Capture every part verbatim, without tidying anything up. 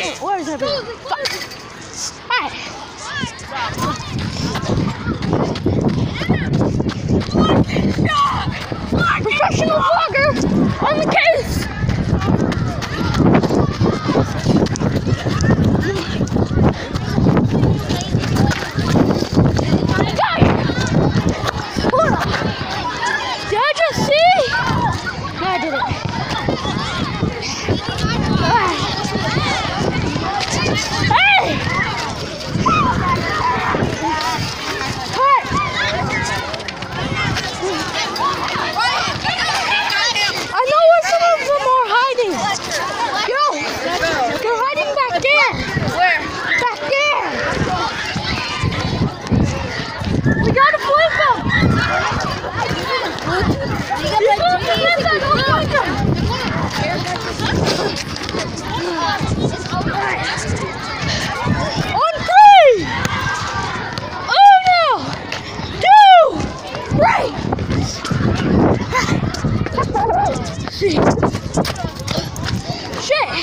Where is everyone? Alright. Professional vlogger on the case. Did I just see? No, I didn't. Hey! I know where some of them are hiding. Yo, they're hiding back there. Where? Back there. We gotta flank them. On three! Uno! Two! Three! Shit! Shit!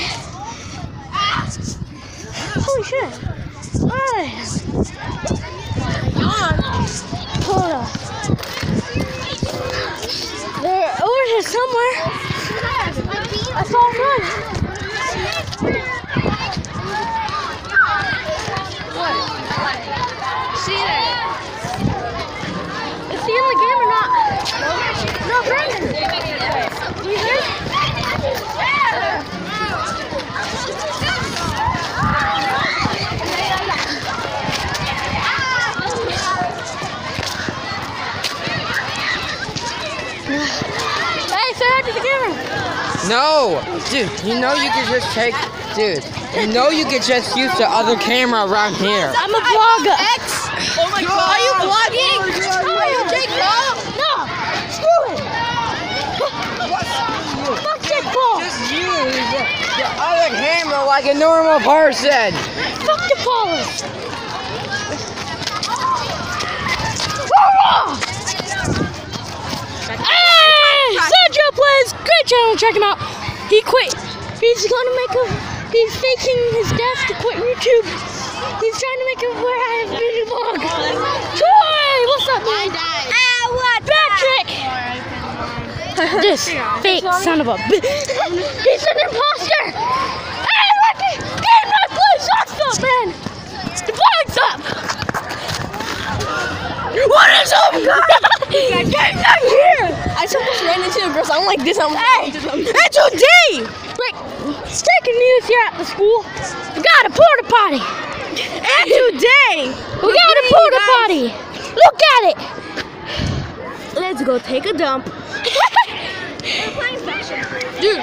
Holy shit! Alright! Hold on. They're over here somewhere. I saw them run. See that? Is he in the game or not? No, Brandon. You there? Hey, say hi to the camera. No, dude, you know you could just take, dude, you know you could just use the other camera around here. I'm a vlogger. X? Oh my God. Are you vlogging? Are you Jake Paul? No, screw it. Fuck Jake Paul. Just use the other camera like a normal person. Fuck the Paulers. Hey, Sergio plays. Great channel. Check him out. He quit. He's gonna make a. He's faking his death to quit YouTube. He's trying to make it where I have a video vlog. Troy, what's up, man? Ah, what? Patrick. This fake son of a bitch. He's an imposter. Hey, Lucky, get in my place. What's up, man? The vlog's up. What is up, guys? Get down here. I almost ran into a girl. So I'm like this. I'm Hey, like, it's today. Break. Breaking news here at the school. We got a porta potty. and today We got a porta potty. Look at it. let's go take a dump. Dude.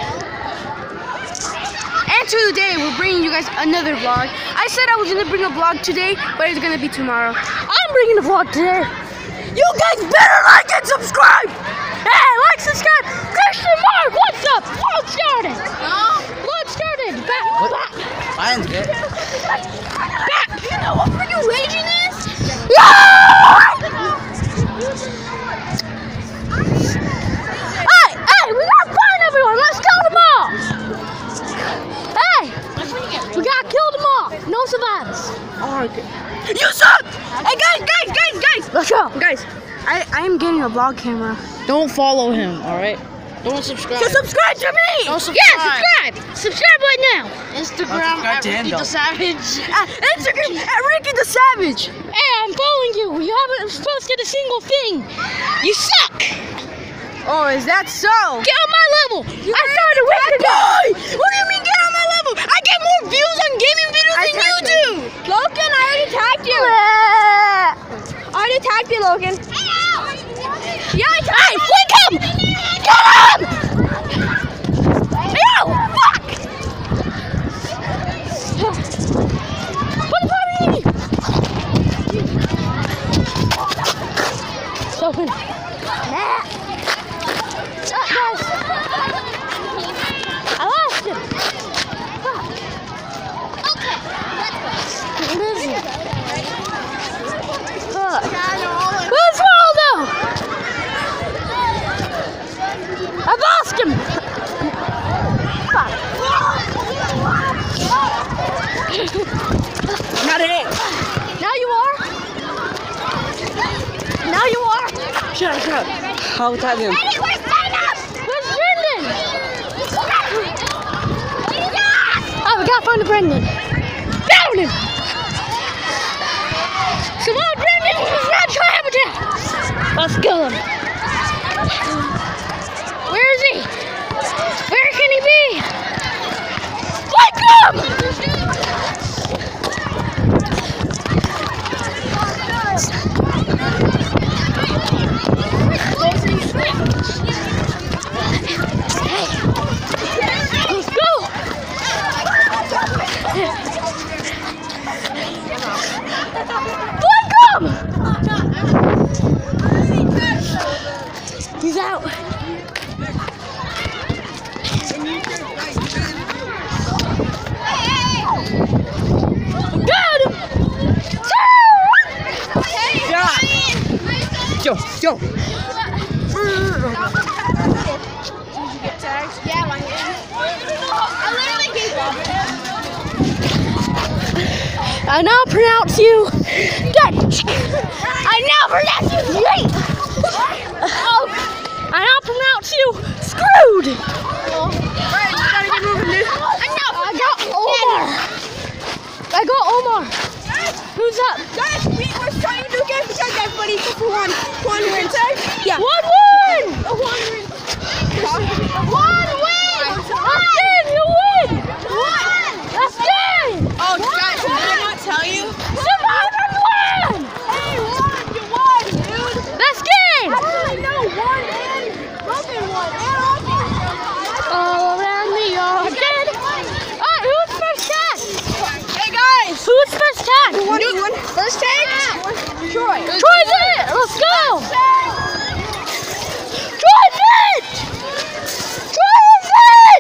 And today we're bringing you guys another vlog. I said I was gonna bring a vlog today, but it's gonna be tomorrow. I'm bringing a vlog today. You guys better like and subscribe. Hey, like, subscribe. Christian Mark, what's up? Vlog started. Vlog started. Back, back, Mine's good. back. You know what freaking raging is? Hey, hey, we gotta find everyone. Let's kill them all. Hey, we gotta kill them all. No survivors. Oh, okay. You suck! Hey guys, guys, guys, guys! Let's go. Guys, I, I am getting a vlog camera. Don't follow him, alright? Don't subscribe. So subscribe to me! Don't subscribe. Yeah, subscribe. Subscribe right now. Instagram Subscribe at to him, Ricky though. the Savage. Uh, Instagram at Ricky the Savage. Hey, I'm following you. You haven't posted a single thing. You suck. Oh, is that so? Get on my level. I started a week ago. What do you mean get on my level? I get more views on gaming videos than you do! Logan, I already tagged you! I already tagged you, Logan. Yeah, I tagged Hey, flick him. Get him. Ew, fuck. Put the party in me. It's open. Nah. Ah, guys. I lost him. Fuck. Where is he? Fuck. Where's Waldo? I lost Not in it. Now you are. Now you are. Shut up, shut up. I'll tag him. Where's Brendan? Oh, we gotta find the Brendan. Found him. Come on, Brendan. Let's not try him down. Let's kill him. Where is he? Where can he be? Wake him! Let's go! Wake him! He's out. Got him! Yo, yo. I now pronounce you dead. I now pronounce you late. Oh, I now pronounce you screwed. I got Omar. I got Omar. Who's up? Guys, we were trying to do game for check, everybody. Except for one. One win. Yeah. One win. One win. One win. That's good. You win. That's good. Oh, guys, did I not tell you? Survivor win. Hey, one, you won, dude. That's good. Actually, no, one and Logan won. And Austin. All around the yard. Good. All right, who's first tag? Hey, guys. Who's first tag? Who won? Who won? First tag? Troy. Troy's in it. Let's go. Troy's in it. Troy is it.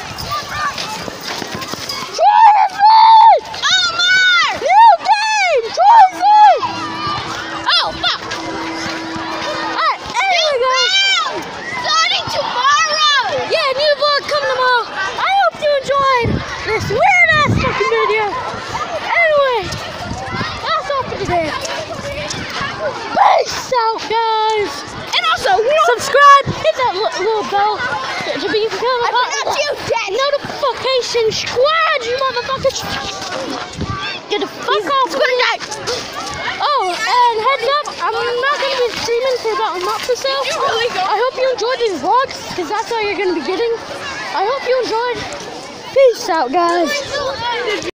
Troy is it. Omar. New game. Troy's in. Oh, fuck. All right, anyway, guys. Starting tomorrow. Yeah, new vlog coming tomorrow. I hope you enjoyed this weird ass fucking video. Anyway, that's all for today. Peace out, guys. And also, subscribe, hit that li little bell to be become a part of the notification squad, you motherfuckers. Get the fuck off. Oh, and heads up, I'm not going to be streaming for about a month or so. I hope you enjoyed these vlogs, because that's all you're going to be getting. I hope you enjoyed. Peace out, guys.